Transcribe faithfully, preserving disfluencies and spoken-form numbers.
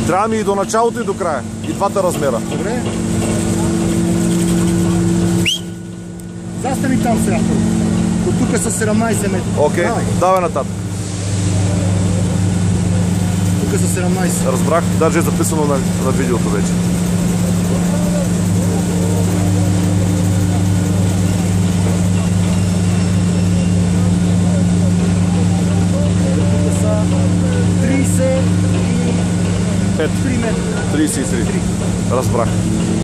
Трябва ми и до началото, и до края. И двата размера. Добре. Застани там сега. От тук са седемнайсет метра. Окей, Давай. давай нататък. Тук са седемнайсет. Разбрах, даже е записано на, на видеото вече. Тук са трийсет и Пет. три метра. трийсет и три. Разбрах.